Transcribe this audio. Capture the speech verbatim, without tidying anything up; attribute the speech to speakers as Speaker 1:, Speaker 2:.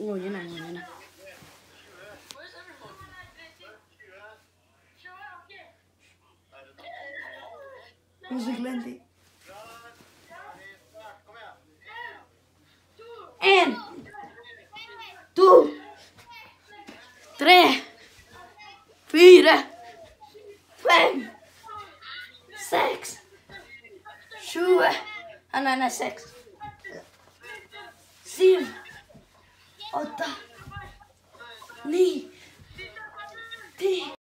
Speaker 1: ngồi như này, ngồi như này. Music lên tí. And two, three, four, five, six, seven, and then six, seven, åtta, nio, tio.